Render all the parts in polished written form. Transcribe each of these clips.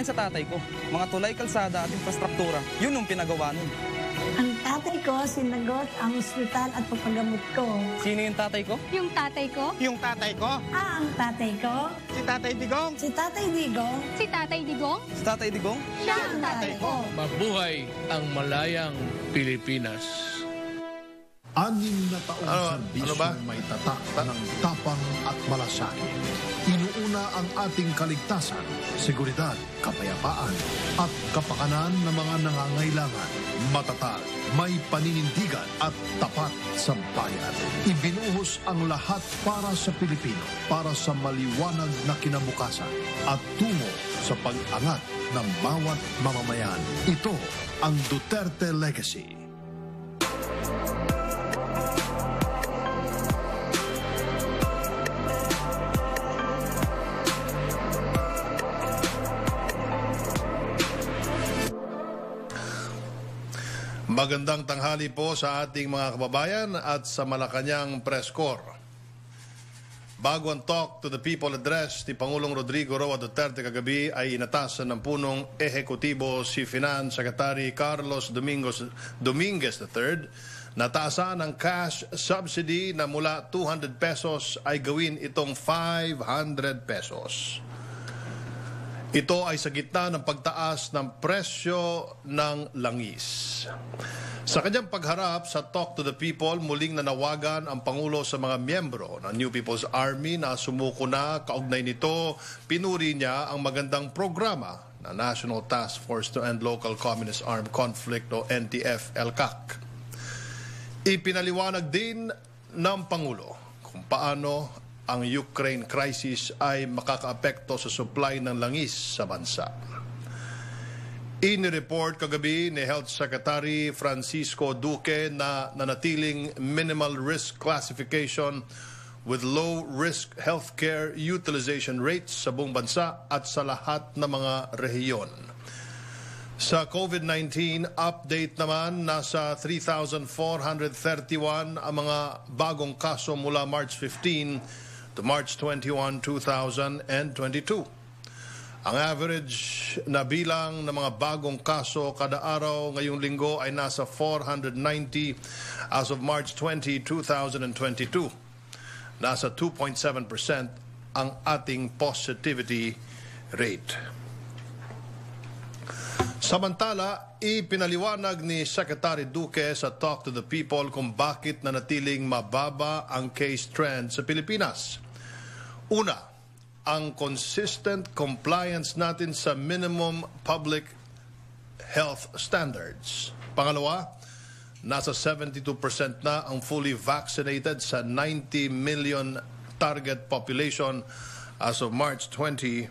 Ayon sa tatay ko, mga tulay, kalsada at infrastruktura, yun yung pinagawa nun. Ang tatay ko sinagot ang ospital at pagpagamot ko. Sino yung tatay ko? Yung tatay ko? Yung tatay ko? Ang tatay ko? Si Tatay Digong? Si Tatay Digong? Si Tatay Digong? Si tatay Digong? Siya ang tatay ko. Mabuhay ang malayang Pilipinas. 6 na taong serbisyo may tatak ng tapang at malasakit. Inuuna ang ating kaligtasan, seguridad, kapayapaan at kapakanan ng mga nangangailangan. Matatag, may paninindigan at tapat sa bayan. Ibinuhos ang lahat para sa Pilipino, para sa maliwanag na kinabukasan at tungo sa pag-angat ng bawat mamamayan. Ito ang Duterte Legacy. Magandang tanghali po sa ating mga kababayan at sa Malacanang Press Corps. Bago ang Talk to the People address ni Pangulong Rodrigo Roa Duterte kagabi ay inatasan ng punong ehekutibo si Finance Secretary Carlos Dominguez III na taasan ang cash subsidy na mula 200 pesos ay gawin itong 500 pesos. Ito ay sa gitna ng pagtaas ng presyo ng langis. Sa kanyang pagharap sa Talk to the People, muling nanawagan ang Pangulo sa mga miyembro ng New People's Army na sumuko na. Kaugnay nito, pinuri niya ang magandang programa na National Task Force to End Local Communist Armed Conflict o NTF-ELCAC. Ipinaliwanag din ng Pangulo kung paano ang Ukraine crisis ay makakaapekto sa supply ng langis sa bansa. Inireport kagabi ni Health Secretary Francisco Duque na nanatiling minimal risk classification with low risk healthcare utilization rates sa buong bansa at sa lahat ng mga rehiyon. Sa COVID-19 update naman, nasa 3,431 ang mga bagong kaso mula March 15 to March 21, 2022. Ang average na bilang ng mga bagong kaso kada araw ngayong linggo ay nasa 490 as of March 20, 2022. Nasa 2.7% ang ating positivity rate. Samantala, ipinaliwanag ni Secretary Duque sa Talk to the People kung bakit nanatiling mababa ang case trend sa Pilipinas. Una, ang consistent compliance natin sa minimum public health standards. Pangalawa, nasa 72% na ang fully vaccinated sa 90 million target population as of March 20,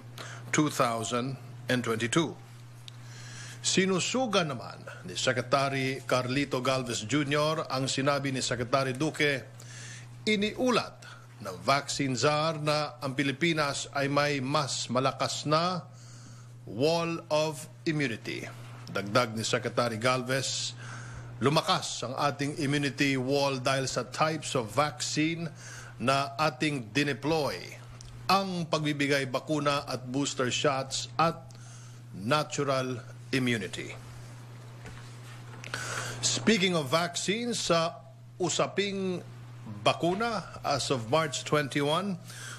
2022. Sinusuga naman ni Secretary Carlito Galvez Jr. ang sinabi ni Secretary Duque, iniulat ng vaccine czar na ang Pilipinas ay may mas malakas na wall of immunity. Dagdag ni Secretary Galvez, lumakas ang ating immunity wall dahil sa types of vaccine na ating dineploy, ang pagbibigay bakuna at booster shots at natural immunity. Speaking of vaccines, sa usaping bakuna, as of March 21,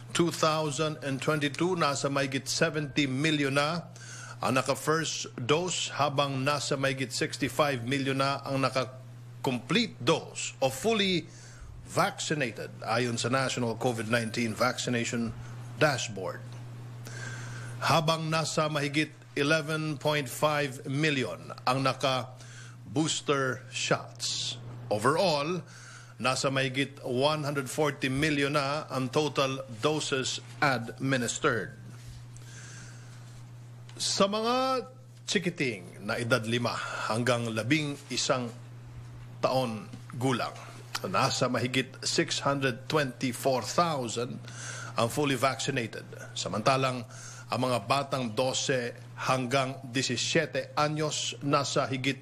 2022, nasa mahigit 70 million na ang naka-first dose habang nasa mahigit 65 million na ang naka-complete dose o fully vaccinated ayon sa National COVID-19 Vaccination Dashboard. Habang nasa mahigit 11.5 million ang naka-booster shots. Overall, nasa mahigit 140 million na ang total doses administered. Sa mga chikiting na edad 5 hanggang 11 taon gulang, nasa mahigit 624,000 ang fully vaccinated. Samantalang ang mga batang 12 hanggang 17 anyos, nasa higit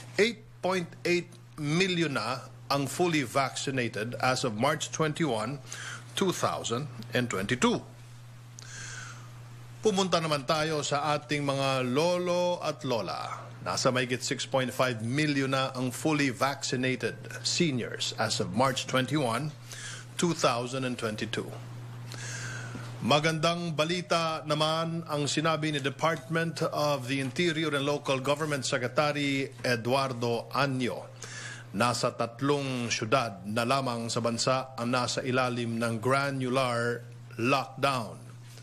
8.8 million na ang fully vaccinated as of March 21, 2022. Pumunta naman tayo sa ating mga lolo at lola. Nasa mahigit 6.5 million na ang fully vaccinated seniors as of March 21, 2022. Magandang balita naman ang sinabi ni Department of the Interior and Local Government Secretary Eduardo Anyo. Nasa 3 syudad na lamang sa bansa ang nasa ilalim ng granular lockdown.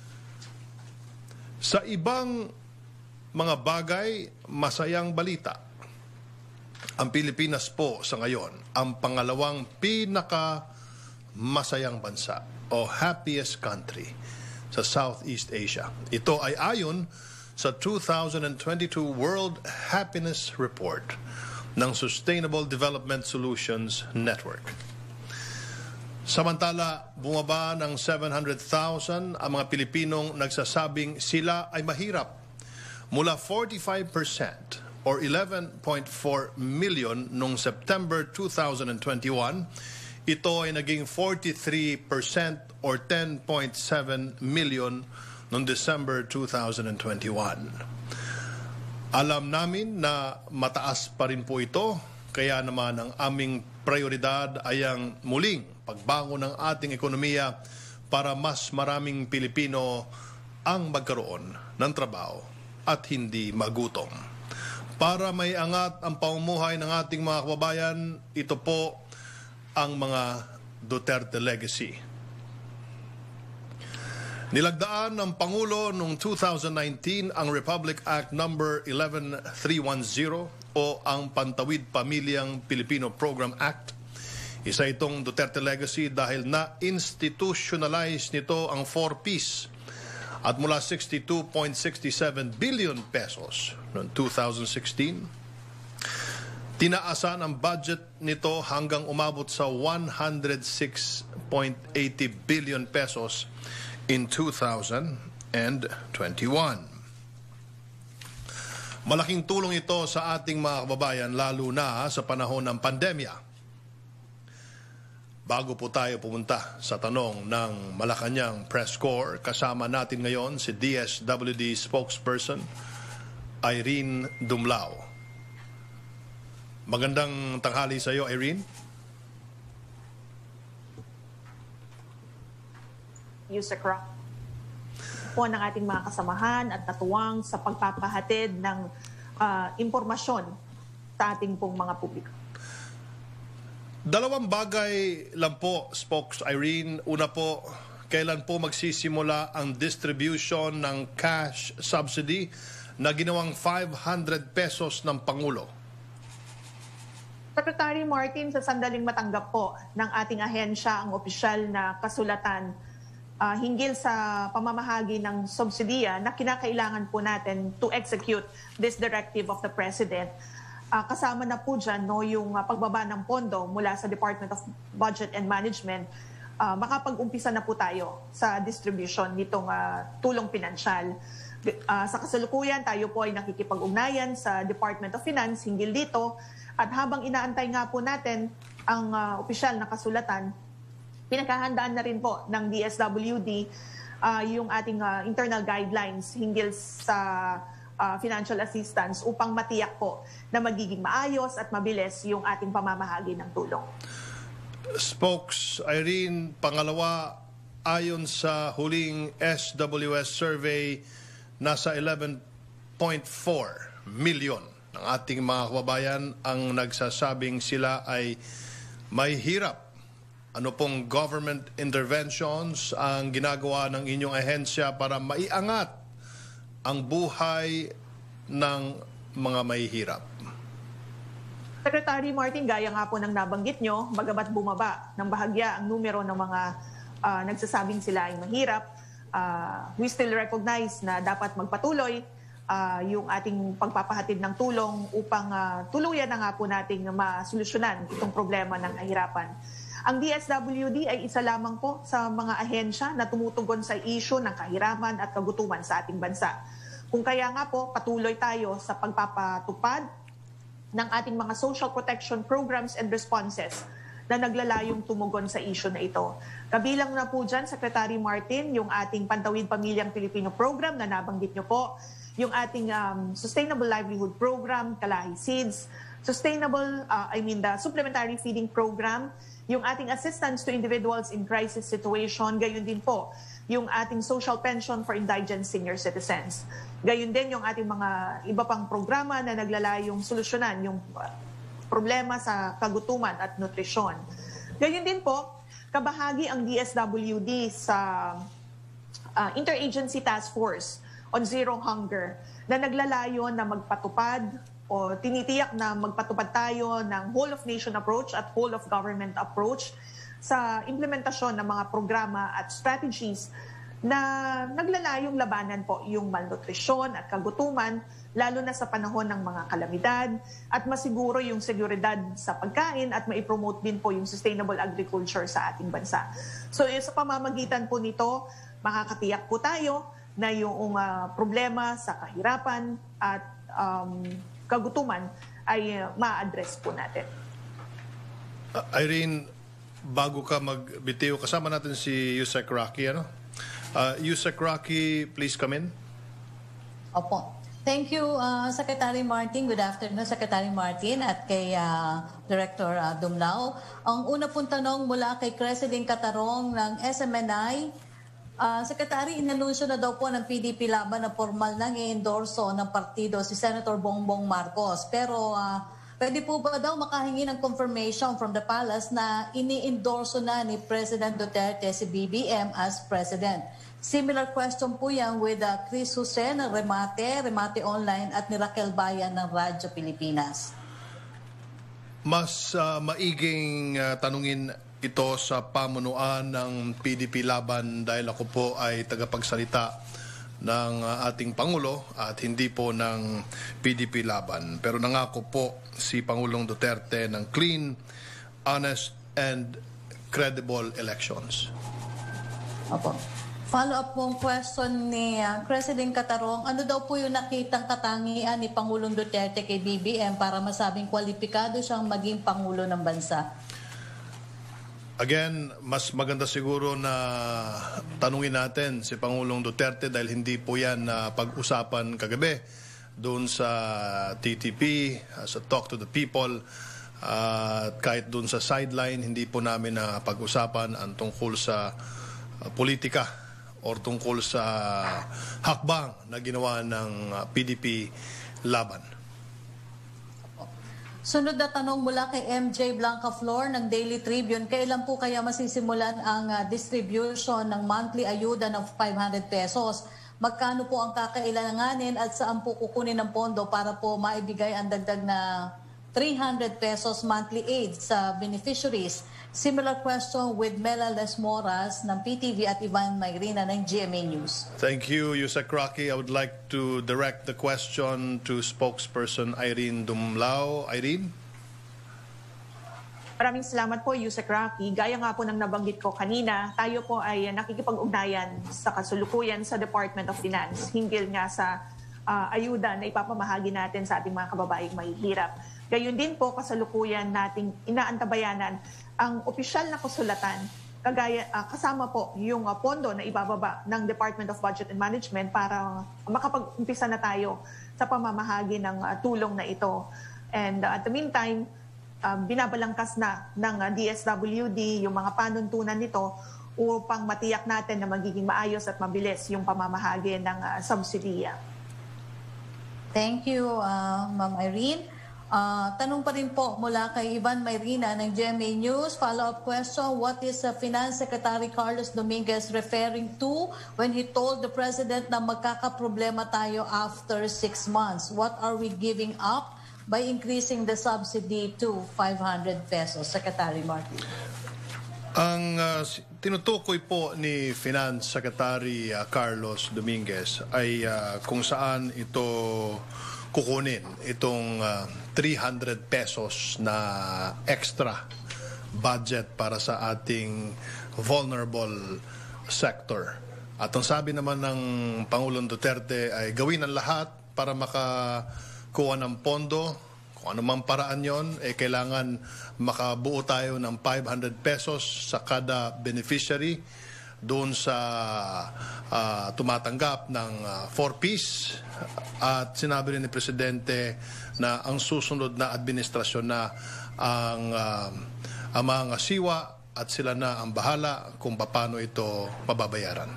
Sa ibang mga bagay, masayang balita. Ang Pilipinas po sa ngayon, ang pangalawang masayang bansa o happiest country sa Southeast Asia. Ito ay ayon sa 2022 World Happiness Report ng Sustainable Development Solutions Network. Samantala, bumaba ng 700,000 ang mga Pilipinong nagsasabing sila ay mahirap. Mula 45% or 11.4 million noong September 2021, ito ay naging 43% or 10.7 million noong December 2021. Alam namin na mataas pa rin po ito, kaya naman ang aming prioridad ay ang muling pagbangon ng ating ekonomiya para mas maraming Pilipino ang magkaroon ng trabaho at hindi magutom. Para may angat ang pamumuhay ng ating mga kababayan, ito po ang mga Duterte legacy. Nilagdaan ng Pangulo noong 2019 ang Republic Act No. 11310 o ang Pantawid Pamilyang Pilipino Program Act. Isa itong Duterte legacy dahil na-institutionalize nito ang 4Ps at mula 62.67 billion pesos noong 2016, tinaasan ang budget nito hanggang umabot sa 106.80 billion pesos in 2021. Malaking tulong ito sa ating mga kababayan lalo na sa panahon ng pandemya. Bago po tayo pumunta sa tanong ng Malacanang Press Corps, kasama natin ngayon si DSWD spokesperson Irene Dumlao. Magandang tanghali sa iyo, Irene. User Crop po ng ating mga kasamahan at natuwang sa pagpapahatid ng impormasyon sa ating pong mga publiko. Dalawang bagay lang po, Spokes Irene. Una po, kailan po magsisimula ang distribution ng cash subsidy na ginawang 500 pesos ng Pangulo? Secretary Martin, sa sandaling matanggap po ng ating ahensya ang opisyal na kasulatan hinggil sa pamamahagi ng subsidiya na kinakailangan po natin to execute this directive of the President. Kasama na po dyan yung pagbaba ng pondo mula sa Department of Budget and Management. Makapag-umpisa na po tayo sa distribution nitong tulong pinansyal. Sa kasalukuyan, tayo po ay nakikipag-ugnayan sa Department of Finance hinggil dito. At habang inaantay nga po natin ang opisyal na kasulatan, pinaghahandaan na rin po ng DSWD yung ating internal guidelines hinggil sa financial assistance upang matiyak po na magiging maayos at mabilis yung ating pamamahagi ng tulong. Spokes Irene, pangalawa, ayon sa huling SWS survey, nasa 11.4 million ng ating mga kababayan ang nagsasabing sila ay may hirap. Ano pong government interventions ang ginagawa ng inyong ahensya para maiangat ang buhay ng mga mahihirap? Secretary Martin, gaya nga po ng nabanggit nyo, bagamat bumaba ng bahagya ang numero ng mga nagsasabing sila ay mahirap, we still recognize na dapat magpatuloy yung ating pagpapahatid ng tulong upang tuluyan na nga po nating masolusyonan itong problema ng kahirapan. Ang DSWD ay isa lamang po sa mga ahensya na tumutugon sa issue ng kahirapan at kagutuman sa ating bansa. Kung kaya nga po, patuloy tayo sa pagpapatupad ng ating mga social protection programs and responses na naglalayong tumugon sa issue na ito. Kabilang na po dyan, Secretary Martin, yung ating Pantawid Pamilyang Pilipino Program na nabanggit nyo po, yung ating Sustainable Livelihood Program, Kalahi Seeds, the Supplementary Feeding Program, yung ating assistance to individuals in crisis situation, gayon din po yung ating social pension for indigent senior citizens. Gayon din yung ating mga iba pang programa na naglalayong solusyonan yung problema sa kagutuman at nutrisyon. Gayon din po, kabahagi ang DSWD sa Interagency Task Force on Zero Hunger na naglalayon na magpatupad o tinitiyak na magpatupad tayo ng whole of nation approach at whole of government approach sa implementasyon ng mga programa at strategies na naglalayong labanan po yung malnutrisyon at kagutuman, lalo na sa panahon ng mga kalamidad, at masiguro yung seguridad sa pagkain at maipromote din po yung sustainable agriculture sa ating bansa. So sa pamamagitan po nito, makakatiyak po tayo na yung problema sa kahirapan at kagutuman ay ma-address po natin. Irene, bago ka magbitiw, kasama natin si Yusek Rocky, ano? Yusek Rocky, please come in. Opo. Thank you, Secretary Martin. Good afternoon, Secretary Martin, at kay Director Dumlao. Ang una pong tanong mula kay Creseline Catarong ng SMNI. Secretary, inanunsyo na daw po ng PDP laban na formal nang i-endorso ng partido si Senator Bongbong Marcos. Pero pwede po ba daw makahingi ng confirmation from the palace na ini-endorso na ni President Duterte si BBM as President? Similar question po yan with Chris Jose ng Remate Online at ni Raquel Bayan ng Radyo Pilipinas. Mas maiging tanungin ito sa pamunuan ng PDP laban dahil ako po ay tagapagsalita ng ating Pangulo at hindi po ng PDP laban. Pero nangako po si Pangulong Duterte ng clean, honest, and credible elections. Opo. Follow-up pong question ni Creseline Catarong, ano daw po yung nakitang katangian ni Pangulong Duterte kay BBM para masabing kwalipikado siyang maging Pangulo ng bansa? Again, mas maganda siguro na tanungin natin si Pangulong Duterte dahil hindi po yan pag-usapan kagabi doon sa TTP, sa Talk to the People, kahit doon sa sideline, hindi po namin na pag-usapan ang tungkol sa politika or tungkol sa hakbang na ginawa ng PDP laban. Sunod na tanong mula kay MJ Blanca Flor ng Daily Tribune. Kailan po kaya masisimulan ang distribution ng monthly ayuda ng 500 pesos? Magkano po ang kakailanganin at saan po kukunin ng pondo para po maibigay ang dagdag na 300 pesos monthly aid sa beneficiaries? Similar question with Mela Lesmoras ng PTV at Ivan Mayrina ng GMA News. Thank you, Yusek Rocky. I would like to direct the question to spokesperson Irene Dumlao. Irene? Maraming salamat po, Yusek Rocky. Gaya nga po ng nabanggit ko kanina, tayo po ay nakikipag-ugnayan sa kasulukuyan sa Department of Finance hinggil nga sa ayuda na ipapamahagi natin sa ating mga kababaeng mahihirap. Gayon din po kasalukuyan nating inaantabayanan ang opisyal na kasulatan kasama po yung pondo na ibababa ng Department of Budget and Management para makapag-umpisa na tayo sa pamamahagi ng tulong na ito. And at the meantime, binabalangkas na ng DSWD yung mga panuntunan nito upang matiyak natin na magiging maayos at mabilis yung pamamahagi ng subsidiya. Thank you, Ma'am Irene. Tanong pa rin po mula kay Ivan Mayrina ng GMA News. Follow-up question, what is Finance Secretary Carlos Dominguez referring to when he told the President na magkakaproblema tayo after 6 months? What are we giving up by increasing the subsidy to 500 pesos? Secretary Martin. Ang tinutukoy po ni Finance Secretary Carlos Dominguez ay kung saan ito kukunin itong 300 pesos na extra budget para sa ating vulnerable sector. At ang sabi naman ng Pangulong Duterte ay gawin ang lahat para makakuha ng pondo Kung anumang paraan yon, kailangan makabuo tayo ng 500 pesos sa kada beneficiary doon sa tumatanggap ng 4-piece. At sinabi rin ni Presidente na ang susunod na administrasyon na ang mga siwa at sila na ang bahala kung paano ito mababayaran.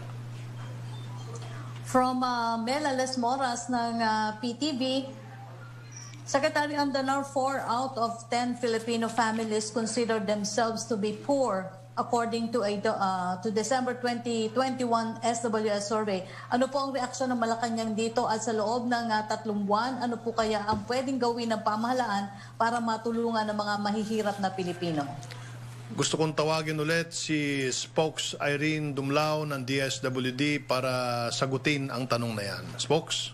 From Mela Les Moras ng PTV, Secretary Andanar, 4 out of 10 Filipino families consider themselves to be poor according to to December 2021 SWS survey. Ano po ang reaksyon ng Malacanang dito at sa loob ng 3 buwan? Ano po kaya ang pwedeng gawin ng pamahalaan para matulungan ng mga mahihirap na Pilipino? Gusto kong tawagin ulit si Spokes Irene Dumlao ng DSWD para sagutin ang tanong na yan. Spokes?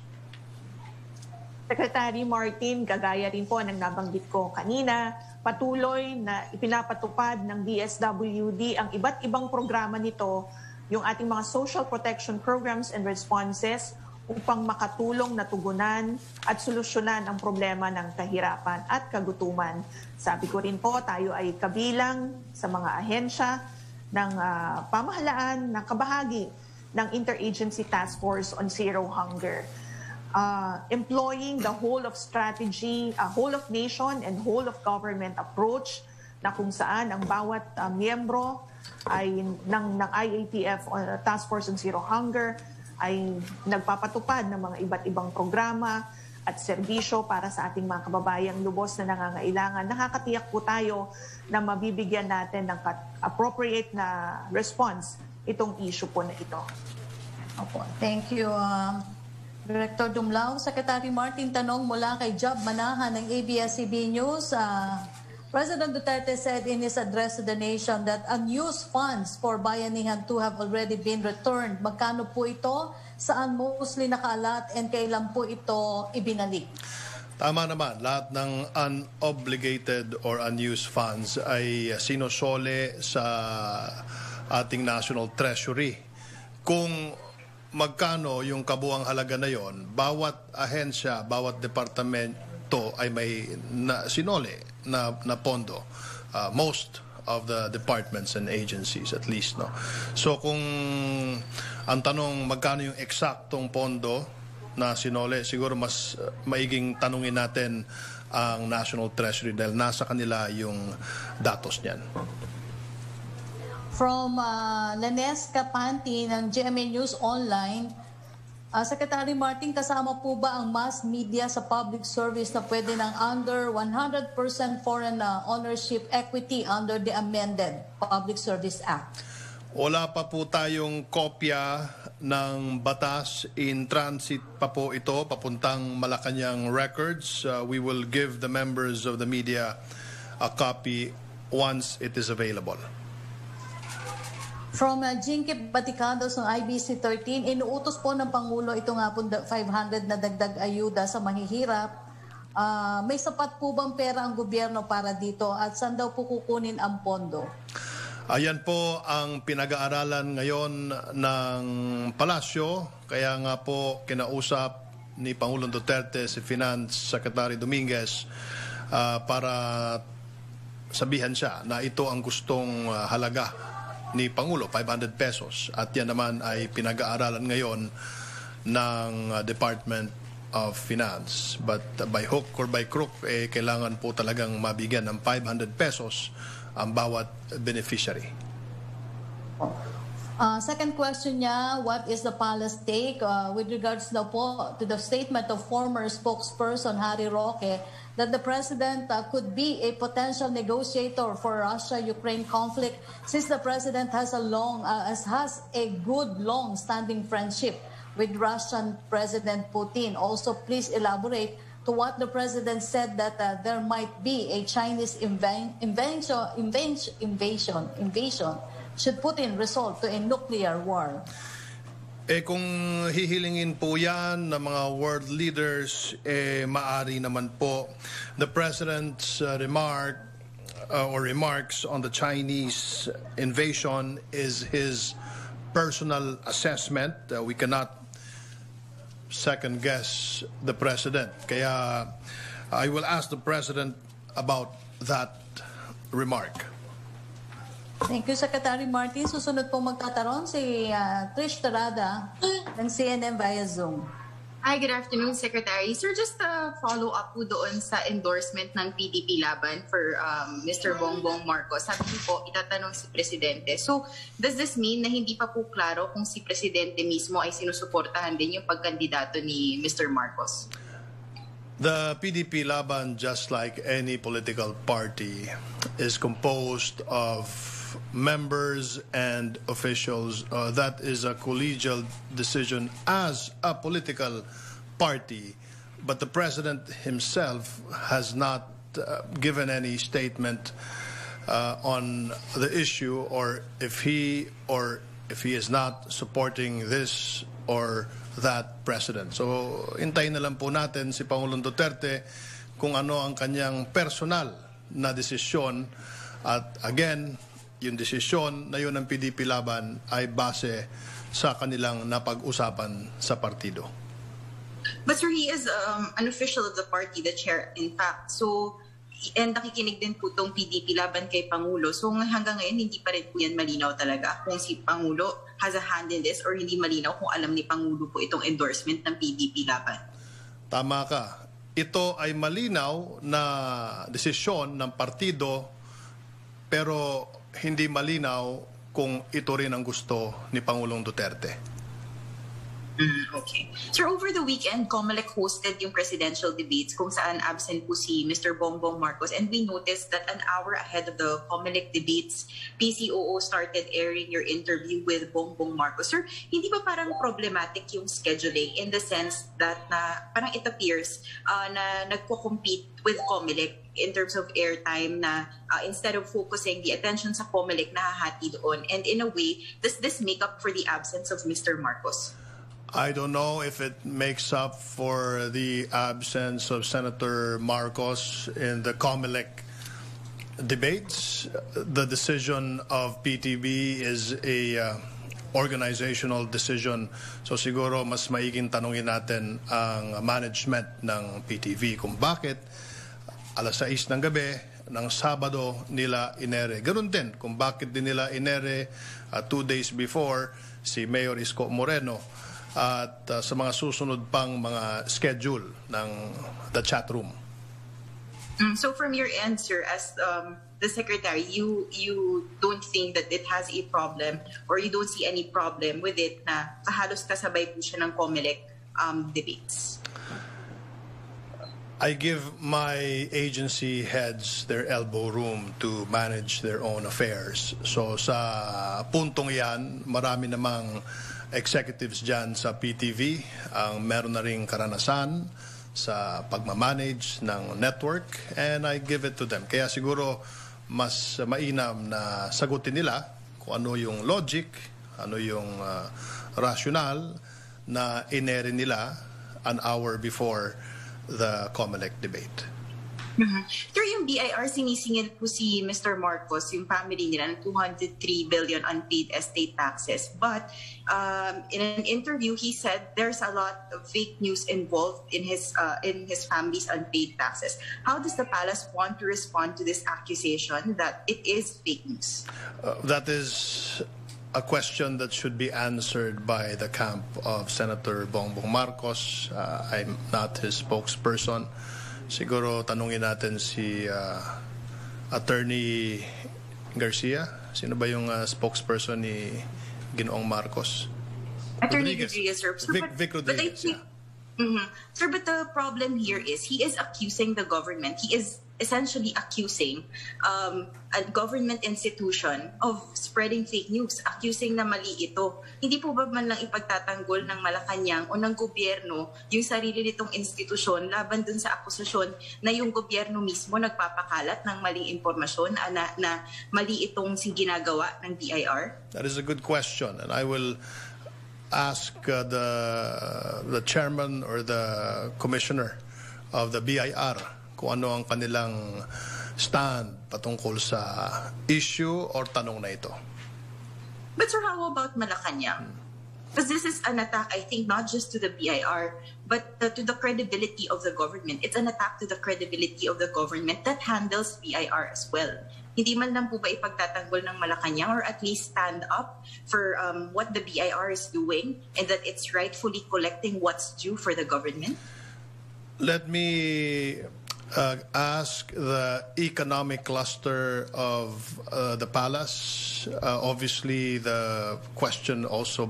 Secretary Martin, kagaya rin po ng nabanggit ko kanina, patuloy na ipinapatupad ng DSWD ang iba't ibang programa nito, yung ating mga social protection programs and responses upang makatulong na tugunan at solusyonan ang problema ng kahirapan at kagutuman. Sabi ko rin po, tayo ay kabilang sa mga ahensya ng pamahalaan na kabahagi ng Interagency Task Force on Zero Hunger. Employing the whole of strategy, whole of nation and whole of government approach na kung saan ang bawat miyembro ay ng IATF Task Force on Zero Hunger ay nagpapatupad ng mga iba't ibang programa at serbisyo para sa ating mga kababayang lubos na nangangailangan. Nakakatiyak po tayo na mabibigyan natin ng appropriate na response itong issue po na ito. Opo. Thank you, Director Dumlao. Secretary Martin, tanong mula kay Job Manahan ng ABS-CBN News. President Duterte said in his address to the nation that unused funds for Bayanihan 2 have already been returned. Magkano po ito? Saan mostly nakaalat and kailan po ito ibinalik? Tama naman, lahat ng unobligated or unused funds ay sinosole sa ating National Treasury. Kung magkano yung kabuang halaga na yon, bawat ahensya, bawat departamento ay may sinole na pondo. Most of the departments and agencies at least. No? So kung ang tanong magkano yung eksaktong pondo na sinole, siguro mas maiging tanungin natin ang National Treasury dahil nasa kanila yung datos niyan. From Lanes Capanti ng GMA News Online, Secretary Martin, kasama po ba ang mass media sa public service na pwede ng under 100% foreign ownership equity under the amended Public Service Act? Wala pa po tayong kopya ng batas. In transit pa po ito, papuntang Malacanang Records. We will give the members of the media a copy once it is available. From Jinkip Baticados ng IBC 13, inuutos po ng Pangulo ito nga po 500 na dagdag ayuda sa mahihirap. May sapat po bang pera ang gobyerno para dito at saan daw po kukunin ang pondo? Ayan po ang pinag-aaralan ngayon ng Palasyo. Kaya nga po kinausap ni Pangulong Duterte si Finance Secretary Dominguez para sabihan siya na ito ang gustong halaga ni Pangulo, 500 pesos. At yan naman ay pinag-aaralan ngayon ng Department of Finance. But by hook or by crook, kailangan po talagang mabigyan ng 500 pesos ang bawat beneficiary. Second question niya, what is the palace take with regards daw po to the statement of former spokesperson Harry Roque that the president could be a potential negotiator for Russia-Ukraine conflict since the president has a good long-standing friendship with Russian President Putin. Also, please elaborate to what the president said that there might be a Chinese invasion should Putin resort to a nuclear war. Kung hihilingin po yan ng mga world leaders, maari naman po. The president's remarks on the Chinese invasion is his personal assessment. We cannot second guess the president. Kaya I will ask the President about that remark. Thank you, Secretary Martin. Susunod po magtatanong si Trish Tarada ng CNN via Zoom. Hi, good afternoon, Secretary. Sir, just a follow-up po doon sa endorsement ng PDP Laban for Mr. Bongbong Marcos. Sabi niyo po, itatanong si Presidente. So, does this mean na hindi pa po klaro kung si Presidente mismo ay sinusuportahan din yung pagkandidato ni Mr. Marcos? The PDP Laban, just like any political party, is composed of members and officials. That is a collegial decision as a political party. But the President himself has not given any statement on the issue, or if he is not supporting this or that president. So, hintayin na lang po natin si Pangulong Duterte kung ano ang kanyang personal na desisyon. At again, yung desisyon na yun ng PDP Laban ay base sa kanilang napag-usapan sa partido. But sir, he is an official of the party, the chair, in fact. So, and nakikinig din po itong PDP Laban kay Pangulo. So hanggang ngayon, hindi pa rin po yan malinaw talaga kung si Pangulo has a hand in this or hindi malinaw kung alam ni Pangulo po itong endorsement ng PDP Laban. Tama ka. Ito ay malinaw na desisyon ng partido, pero hindi malinaw kung ito rin ang gusto ni Pangulong Duterte. Okay. Sir, over the weekend, COMELEC hosted yung presidential debates kung saan absent po si Mr. Bongbong Marcos, and we noticed that an hour ahead of the COMELEC debates, PCOO started airing your interview with Bongbong Marcos. Sir, hindi ba parang problematic yung scheduling in the sense that na parang it appears na nagko-compete with COMELEC in terms of airtime na instead of focusing the attention sa COMELEC, nahahati doon? And in a way, does this make up for the absence of Mr. Marcos? I don't know if it makes up for the absence of Senator Marcos in the COMELEC debates. The decision of PTV is a organizational decision. So siguro mas maiging tanungin natin ang management ng PTV kung bakit alas 6 ng gabi ng Sabado nila inere. Ganun din kung bakit din nila inere 2 days before si Mayor Isko Moreno at sa mga susunod pang mga schedule ng the chat room. So from your answer as the secretary, you don't think that it has a problem or you don't see any problem with it na halos kasabay po siya ng COMELEC debates? I give my agency heads their elbow room to manage their own affairs. So sa puntong yan, marami namang executives dyan sa PTV ang meron na ring karanasan sa pagmamanage ng network, and I give it to them. Kaya siguro mas mainam na sagutin nila kung ano yung logic, ano yung rationale na inere nila an hour before the COMELEC debate. Sir, yung BIR, sinisingil po si Mr. Marcos, yung family nila, ng 203 billion unpaid estate taxes. But in an interview, he said there's a lot of fake news involved in his family's unpaid taxes. How does the palace want to respond to this accusation that it is fake news? That is a question that should be answered by the camp of Senator Bongbong Marcos. I'm not his spokesperson. Siguro tanungin natin si Attorney Garcia. Sino ba yung spokesperson ni Ginoong Marcos? Attorney Rodriguez, sir. Vic Rodriguez, yeah. Sir, but the problem here is he is accusing the government. He is essentially accusing a government institution of spreading fake news, accusing na mali ito. Hindi po ba man lang ipagtatanggol ng Malacanang o ng gobyerno yung sarili nitong institusyon laban dun sa akusasyon na yung gobyerno mismo nagpapakalat ng maling impormasyon na mali itong ginagawa ng BIR? That is a good question, and I will ask the chairman or the commissioner of the BIR kung ano ang kanilang stand patungkol sa issue or tanong na ito. But sir, how about Malacanang? Because this is an attack, I think, not just to the BIR, but to the credibility of the government. It's an attack to the credibility of the government that handles BIR as well. Hindi man lang po ba ipagtatanggol ng Malacanang or at least stand up for what the BIR is doing and that it's rightfully collecting what's due for the government? Let me ask the economic cluster of the palace. Obviously, the question also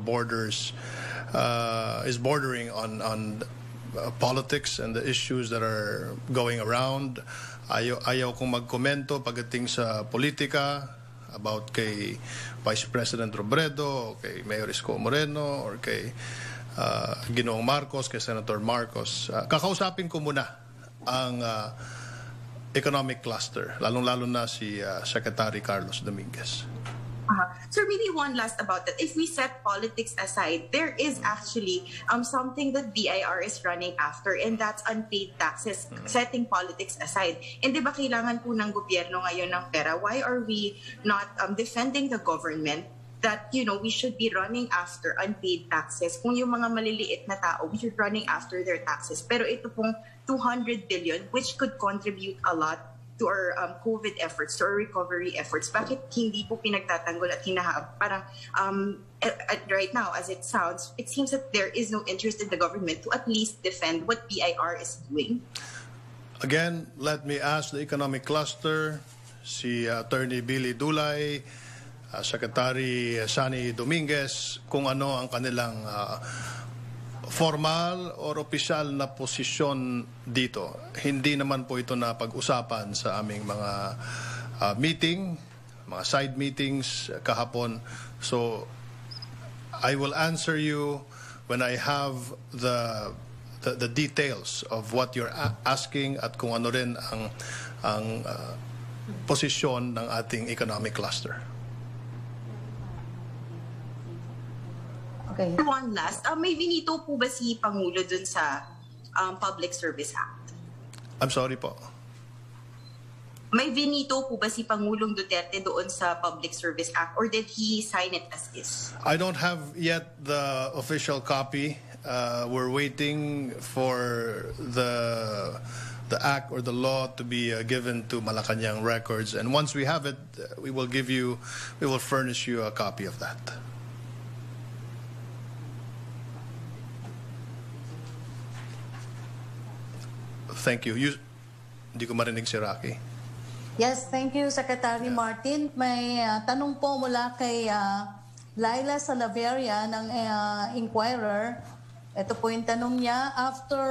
is bordering on politics and the issues that are going around. Ayaw kong magkomento pagdating sa politika about kay Vice President Robredo, kay Mayor Isko Moreno, or kay Ginoong Marcos, kay Senator Marcos. Kakausapin ko muna ang economic cluster, lalong-lalo na si Secretary Carlos Dominguez. So maybe one last about that. If we set politics aside, there is actually something that BIR is running after, and that's unpaid taxes, setting politics aside. And di ba kailangan po ng gobyerno ngayon ng pera? Why are we not defending the government that, you know, we should be running after unpaid taxes? Kung yung mga maliliit na tao, we should running after their taxes. Pero ito pong 200 billion, which could contribute a lot to our COVID efforts, to our recovery efforts. Bakit hindi po pinagtatanggol at hinahab? Parang right now, as it sounds, it seems that there is no interest in the government to at least defend what BIR is doing. Again, let me ask the economic cluster, si Attorney Billy Dulay, Secretary Sani Dominguez, kung ano ang kanilang formal or opisyal na posisyon dito. Hindi naman po ito na pag-usapan sa aming mga meeting, mga side meetings kahapon. So, I will answer you when I have the details of what you're asking at kung ano rin ang posisyon ng ating economic cluster. Okay. One last, may vinito po ba si Pangulo dun sa Public Service Act? I'm sorry po. May vinito po ba si Pangulong Duterte doon sa Public Service Act, or did he sign it as is? I don't have yet the official copy. We're waiting for the act or the law to be given to Malacanang Records, and once we have it, we will furnish you a copy of that. Thank you. Hindi ko marinig si Rocky. Yes, thank you, Secretary Martin. May tanong po mula kay Laila Salaveria ng Inquirer. Ito po yung tanong niya. After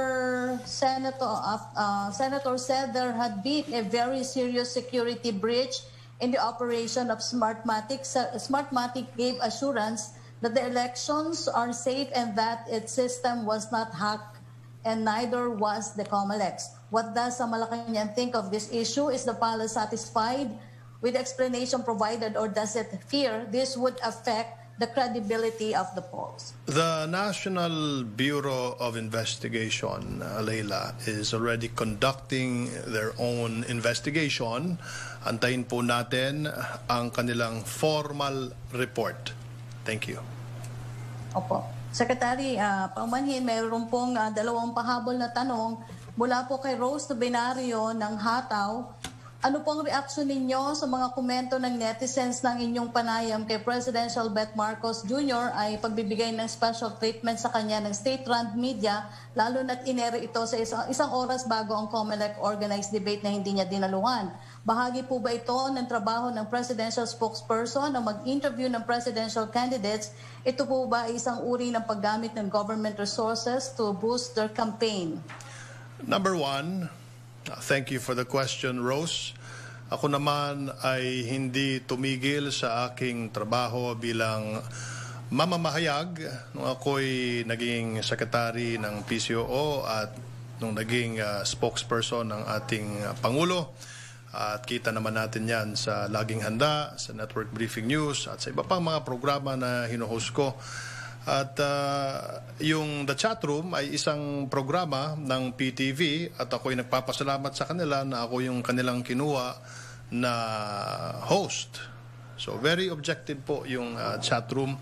Senator said there had been a very serious security breach in the operation of Smartmatic, Smartmatic gave assurance that the elections are safe and that its system was not hacked, and neither was the COMELEC. What does the Malacanang think of this issue? Is the palace satisfied with the explanation provided, or does it fear this would affect the credibility of the polls? The National Bureau of Investigation, Leila, is already conducting their own investigation. Antayin po natin ang kanilang formal report. Thank you. Opo. Secretary, paumanhin, mayroon pong dalawang pahabol na tanong mula po kay Rose Tubinario ng Hataw. Ano pong reaksyon ninyo sa mga komento ng netizens ng inyong panayam kay Presidential Bet Marcos Jr. ay pagbibigay ng special treatment sa kanya ng state-run media, lalo na't inere ito sa isang oras bago ang COMELEC organized debate na hindi niya dinaluhan? Bahagi po ba ito ng trabaho ng presidential spokesperson na mag-interview ng presidential candidates? Ito po ba isang uri ng paggamit ng government resources to boost their campaign? Number one, thank you for the question, Rose. Ako naman ay hindi tumigil sa aking trabaho bilang mamamahayag nung ako'y naging secretary ng PCOO at nung naging spokesperson ng ating Pangulo. At kita naman natin yan sa Laging Handa, sa Network Briefing News, at sa iba pang mga programa na hinuhost ko. At yung The Chat Room ay isang programa ng PTV at ako'y nagpapasalamat sa kanila na ako yung kanilang kinuha na host. So very objective po yung chat room.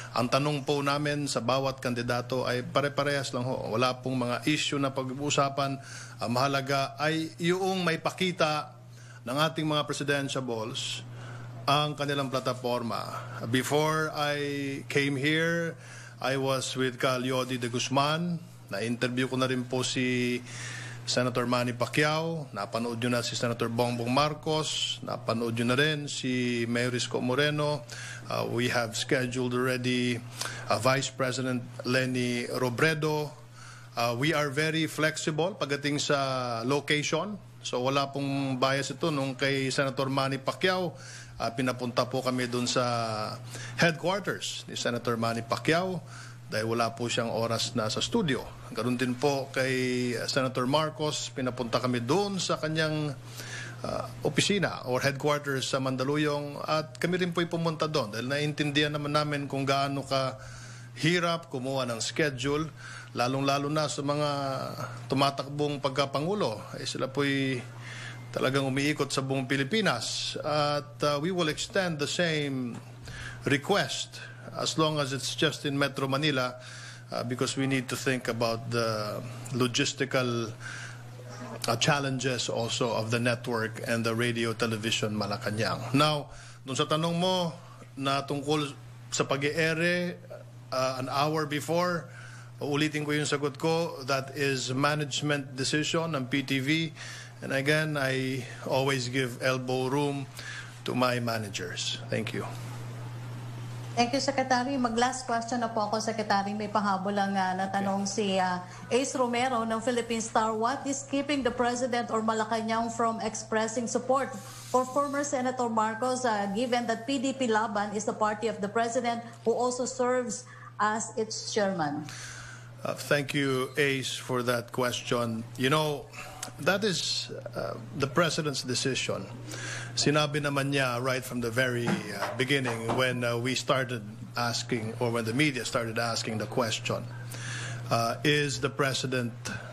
Ang tanong po namin sa bawat kandidato ay pare-parehas lang ho. Wala pong mga issue na pag-uusapan. Ang mahalaga ay yung may pakita ng ating mga presidentiables ang kanilang plataforma. Before I came here, I was with Yodi de Guzman. Na-interview ko na rin po si Senator Manny Pacquiao. Napanood nyo na si Senator Bongbong Marcos. Napanood nyo na rin si Mayor Isko Moreno. We have scheduled already Vice President Leni Robredo. We are very flexible pagdating sa location. So wala pong bias ito. Nung kay Senator Manny Pacquiao, pinapunta po kami doon sa headquarters ni Senator Manny Pacquiao dahil wala po siyang oras na sa studio. Ganoon din po kay Senator Marcos, pinapunta kami doon sa kanyang opisina or headquarters sa Mandaluyong at kami rin po'y pumunta doon dahil naiintindihan naman namin kung gaano ka hirap kumuha ng schedule, lalong-lalo na sa mga tumatakbong pagkapangulo. Sila po'y talagang umiikot sa buong Pilipinas at we will extend the same request as long as it's just in Metro Manila because we need to think about the logistical challenges also of the network and the radio television Malacanang. Now, dun sa tanong mo na tungkol sa pag-i-ere an hour before, ulitin ko yung sagot ko, that is management decision ng PTV. And again, I always give elbow room to my managers. Thank you. Thank you, Secretary. Mag-last question na po ako, Secretary. May pahabol lang na tanong si Ace Romero ng Philippine Star. What is keeping the President or Malacanang from expressing support for former Senator Marcos, given that PDP Laban is the party of the President who also serves as its chairman? Thank you, Ace, for that question. You know, that is the President's decision. Sinabi naman niya right from the very beginning when we started asking, or when the media started asking the question, is the President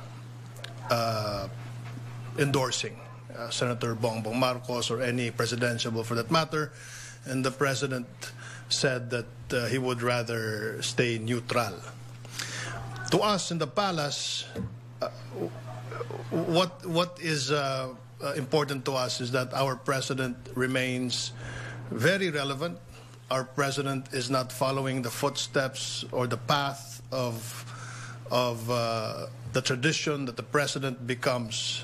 endorsing Senator Bongbong Marcos or any presidential for that matter? And the President said that he would rather stay neutral. To us in the palace, what is important to us is that our president remains very relevant. Our president is not following the footsteps or the path of the tradition that the president becomes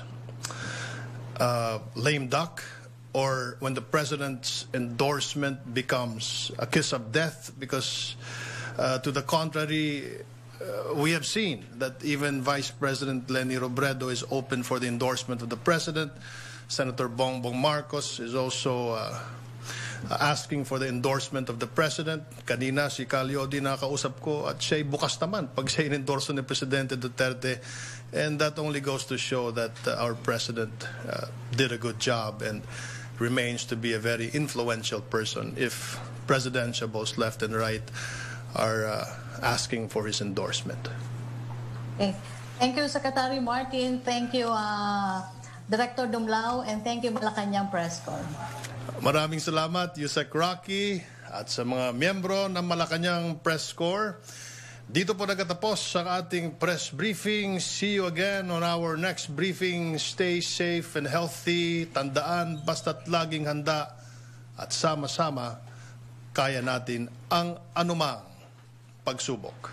lame duck, or when the president's endorsement becomes a kiss of death, because to the contrary, we have seen that even Vice President Leni Robredo is open for the endorsement of the President. Senator Bongbong Marcos is also asking for the endorsement of the President. Kanina si Yodi na kausap ko at siya'y bukas naman pag siya in-endorso ni Presidente Duterte. And that only goes to show that our President did a good job and remains to be a very influential person if presidentiables left and right are asking for his endorsement. Okay. Thank you, Secretary Martin. Thank you, Director Dumlao. And thank you, Malacanang Press Corps. Maraming salamat, Yusek Rocky, at sa mga miyembro ng Malacanang Press Corps. Dito po nagtatapos ang ating press briefing. See you again on our next briefing. Stay safe and healthy. Tandaan, basta't laging handa at sama-sama, kaya natin ang anumang pagsubok.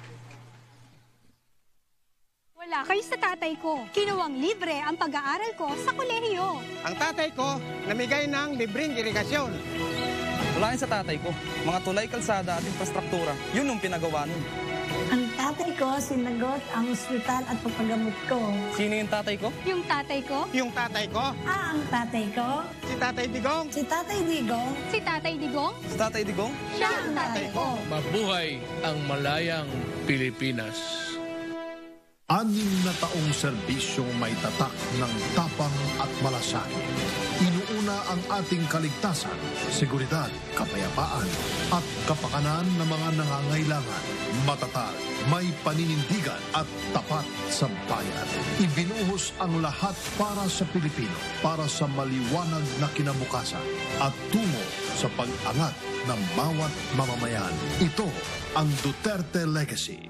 Wala kayo sa tatay ko. Kinuwang libre ang pag-aaral ko sa kolehiyo. Ang tatay ko, namigay ng libreng irigasyon. Wala sa tatay ko. Mga tulay, kalsada at infrastruktura. Yun ang pinagawa nun. Ang tatay ko, sinagot ang ospital at pagpagamot ko. Sino yung tatay ko? Yung tatay ko? Yung tatay ko, Ang tatay ko, si Tatay Digong. si Tatay Digong, Si Tatay Digong? Si Tatay Digong? Siya ang tatay ko. Mabuhay ang malayang Pilipinas. 6 na taong serbisyong may tatak ng tapang at malasakit. Inuuna ang ating kaligtasan, seguridad, kapayapaan at kapakanan ng mga nangangailangan. Matatag, may paninindigan at tapat sa bayan. Ibinuhos ang lahat para sa Pilipino, para sa maliwanag na kinabukasan at tungo sa pag-angat ng bawat mamamayan. Ito ang Duterte Legacy.